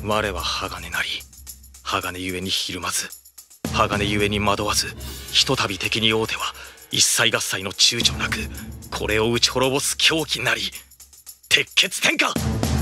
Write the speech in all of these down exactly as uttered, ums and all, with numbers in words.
我は鋼なり、鋼ゆえにひるまず、鋼ゆえに惑わず、ひとたび敵に会うては一切合切の躊躇なくこれを打ち滅ぼす狂気なり。鉄血天下。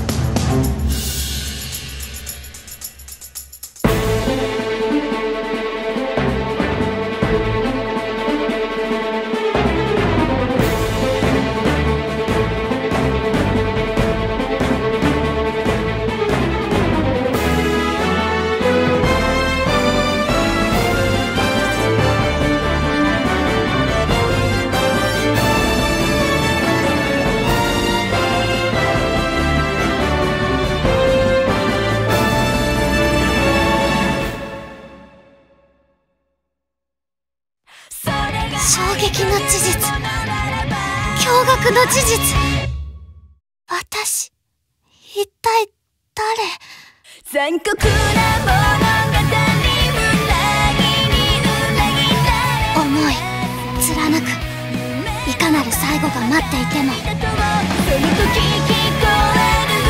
衝撃の事実、驚愕の事実。私、一体誰？ 残酷な物語、裏切に裏切られ、 思い貫く、いかなる最後が待っていても、 その時聞こえる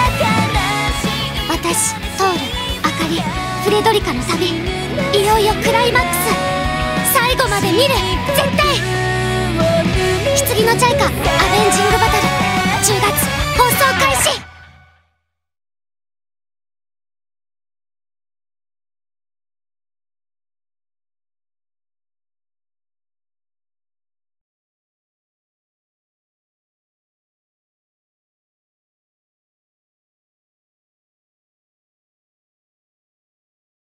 歌悲しい。 私、ソウル、あかり、フレドリカの旅、いよいよクライマックス。最後まで見る、絶対。棺のチャイカアベンジングバトル、じゅうがつ放送開始。